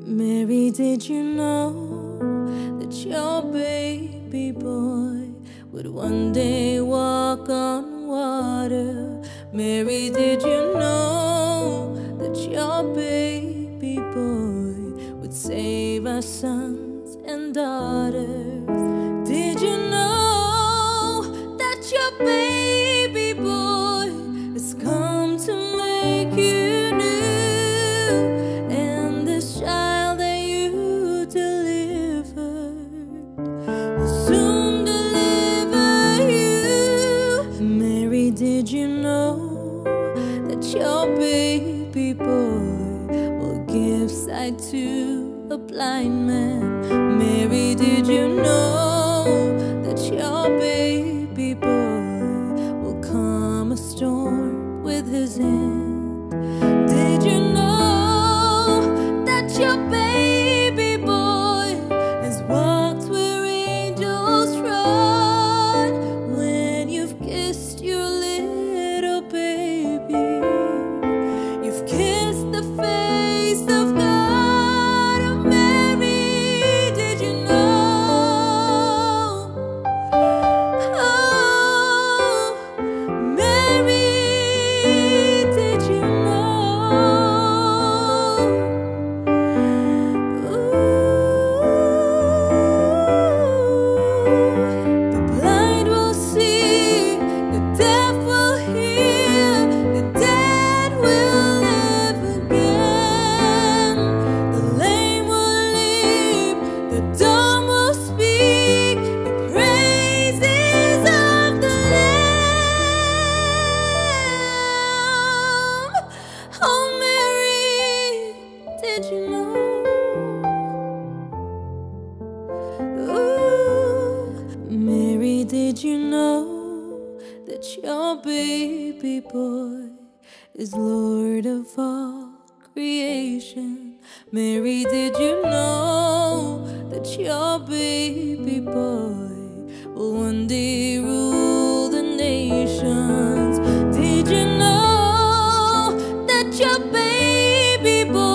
Mary, did you know that your baby boy would one day walk on water? Mary, did you know that your baby boy would save our sons and daughters? Did you know that your baby boy has come to make you new? And this child that you delivered will soon deliver you. Mary, did you know that your baby boy will give sight to a blind man? Mary, did you know that your baby boy will calm a storm with his hand? Did you know that your baby boy has walked where angels trod? When you've kissed your little baby, you've kissed the face of God. Oh, Mary, did you know? Oh, Mary, did you know? The blind will see, the deaf will hear, the dead will live again. The lame will leap, the dumb will speak, the praises of the Lamb. Oh, Mary, did you know? Ooh, Mary, did you know that your baby boy is Lord of all creation? Mary, did you know that your baby boy will one day rule the nations? Did you know that your baby boy